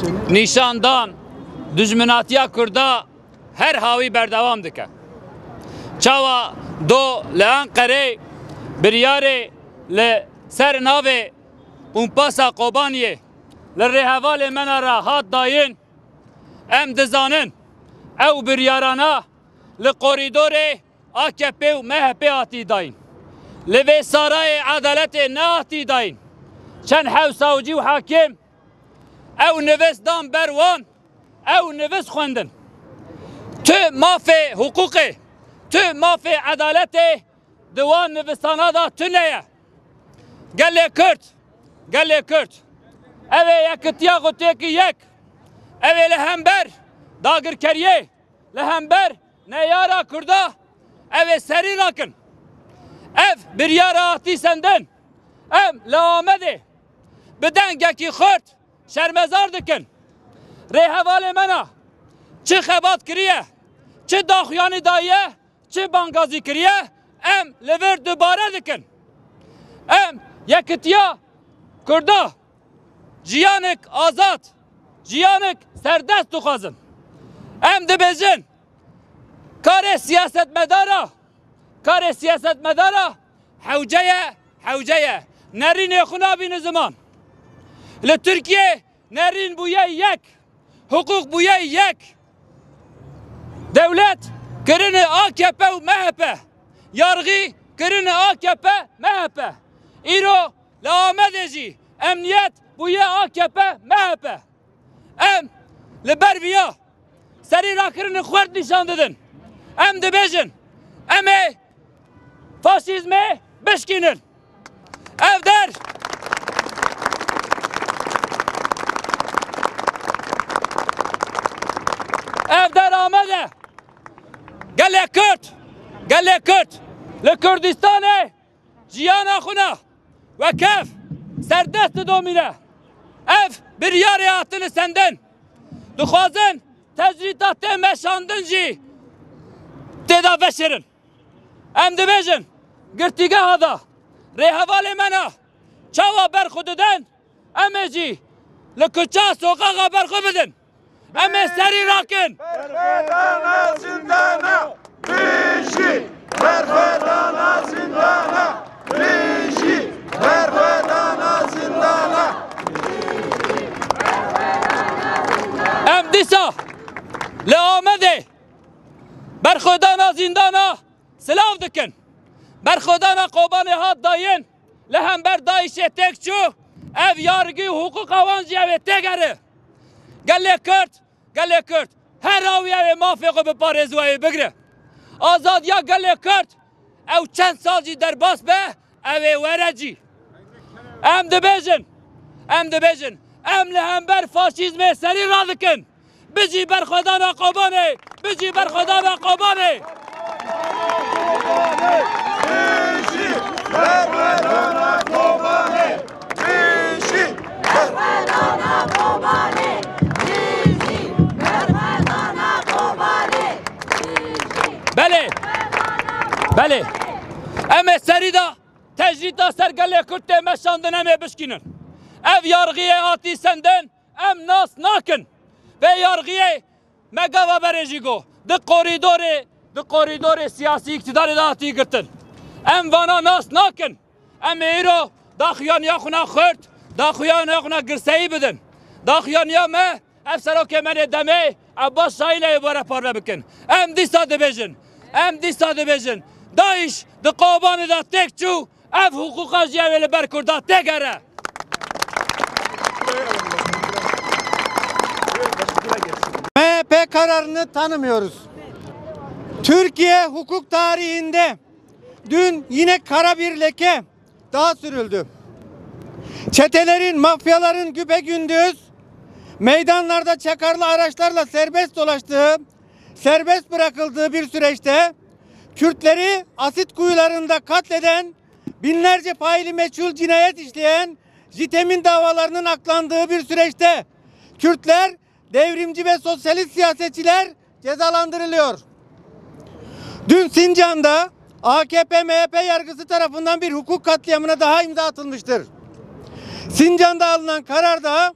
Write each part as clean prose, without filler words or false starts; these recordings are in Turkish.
nişandan düzminatiya Kurda her havi berdevam dike. Çava do le Ankara biryare le ser nave Unpasa Kobaniye le rehevale menara hat dayın em dizanin ev biryarana le koridore AKP و MHP آتی داین لوی سرای عدالت نه آتی داین چند حوساوجی و حاکم او نویس دان بروان او نویس خوندن تو مافی حقوقی تو مافی عدالت دوان نویسانا دا تو نیه گلی کرد اوی یکتیا غوتی که یک اوی لهمبر داگر کریه لهمبر نیارا کرده ev seri rakın. Ev bir yara ahti senden. Em laamedi. Bedengeki khurt şermezar dikin. Rehevale mena. Çi xebat kiriye. Çi daxuyani daye. Çi bangazi kiriye. Em lever dubare dikin. Em yekitiya Kurda. Ciyanik azat. Ciyanik serdest duxazın. Em dibezin. Kare siyaset medara havcaya nerin ekuna bin zaman le Türkiye nerin buya yek hukuk buya yek devlet kırını AKP ve MHP yargı kırını AKP MHP İro la amedeci emniyet buya AKP MHP em le berbiya seri rakırını xwert nişan dedin em dibêjin em ê faşîzmê bişkînin ev der amede gelê Kürt li Kurdistanê ciyana xwe ve kef serdest domîne ev biryarê hatine senden dixwazin tecrîdatê meşandin jî têda veşerin em dibêjin girtîgeha da rêhevalê me ne çawa berxwe didin em ê jî li kuça soqaxa berxwe bidin em ê serî rakin berxwedana zindana bijî berxwedana zindana bijî berxwedana zindana em dîsa li Amedê berxwedana zindana silav dikin berxwedana Kobanê hat dayên li hember Daişê têk çû ev yargî huquqa wan jî ev ê têgere gelê Kürt her awî ev ê mafê xwe biparêz û ew ê bigire azadiya gelê Kürt ew çend sal jî derbas be ev ê were cî em dibêjin em li hember faşîzmê serî radikin bijî berxwedana Kobanê bijî berxwedana Kobanê bijî berxwedana Kobanê bijî berxwedana Kobanê bijî berxwedana Kobanê belê em ê serî da tecrîta ser gelê Kürtê meşandin em ê bişkînin ev yargiyê hatî senden em nas nakin ve yargiyê me gava berê jî got di koridorê siyasî iktidarê de hatî girtin em vana nas nakin em ê îro daxuyaniya xwe xurt daxuyaniya xwe girseyî bidin daxuyaniya me ev serokê me lê demê Abbas Şahîlê ê were parve bikin em dîsa dibêjin Daîş di Kobanê da têk çû ev huquqa jî ew ê li ber Kurda têgere MHP kararını tanımıyoruz. Türkiye hukuk tarihinde dün yine kara bir leke daha sürüldü. Çetelerin, mafyaların güpegündüz meydanlarda çakarlı araçlarla serbest dolaştığı, serbest bırakıldığı bir süreçte Kürtleri asit kuyularında katleden, binlerce faili meçhul cinayet işleyen JITEM'in davalarının aklandığı bir süreçte Kürtler, devrimci ve sosyalist siyasetçiler cezalandırılıyor. Dün Sincan'da AKP-MHP yargısı tarafından bir hukuk katliamına daha imza atılmıştır. Sincan'da alınan kararda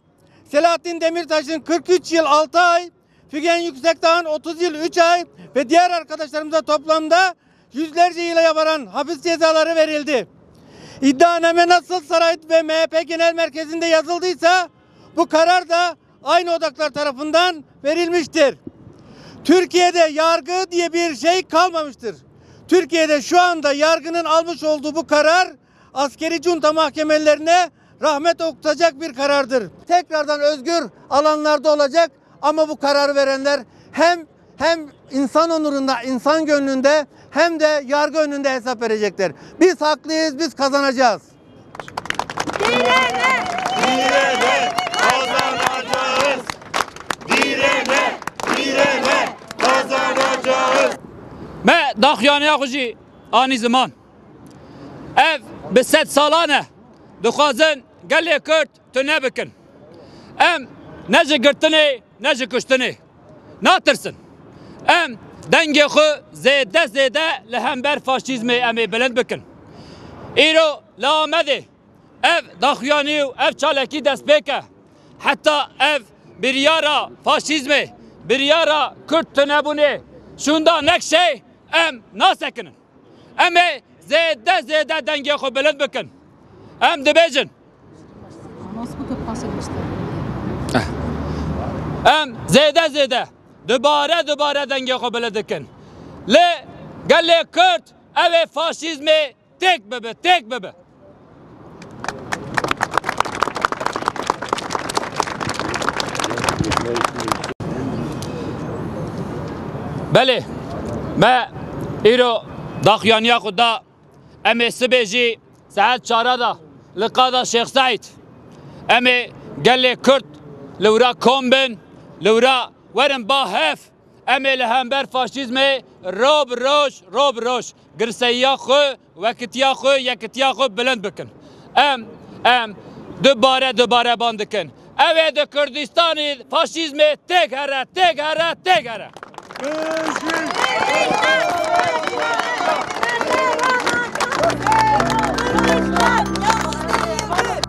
Selahattin Demirtaş'ın 43 yıl 6 ay, Figen Yüksekdağ'ın 30 yıl 3 ay ve diğer arkadaşlarımıza toplamda yüzlerce yıla varan hapis cezaları verildi. İddianame nasıl saray ve MHP Genel Merkezi'nde yazıldıysa bu karar da aynı odaklar tarafından verilmiştir. Türkiye'de yargı diye bir şey kalmamıştır. Türkiye'de şu anda yargının almış olduğu bu karar askeri junta mahkemelerine rahmet okutacak bir karardır. Tekrardan özgür alanlarda olacak ama bu kararı verenler hem insan onurunda, insan gönlünde hem de yargı önünde hesap verecekler. Biz haklıyız, biz kazanacağız. Direne, direne kazanacağız. Direne, direne kazanacağız. Me daxyaniya xwe jî anî ziman. Ev bi 100 salan e dixwazin gelê Kurd tune bikin. Em ne ji girtinê ne ji kuştinê. Natirsin. Em dengê xwe zêde zêde li hember faşîzmê em ê bilind bikin. Îro li Amedê ev daxuyanî û ev çalekî dest pêk e. Heta ev biryara faşîzmê, biryara Kurd tunebûnê şunda nek şey em nasekinin. Em ê zêde zêde dengê xwe bilind bikin. Em dibêjin. Em zêde zêde dubare dengê xwe bilind dikin. Lê gelê Kurd ev ê faşîzmê tek bibe, tek bibe. Belê, me îro daxuyaniya xwe da em ê sibê jî saet 4 da li qada Şeyx Saîd em ê gelê Kurd li wira kom bin, li wira werin ba hef em ê li hember faşîzmê ro bi roj girseyiya xwe, wekitiya xwe, yekitiya xwe bilind bikin. Em dubare ban dikin. Ev ê di Kurdistanê faşîzmê tek here, tek here, tek here. Özgür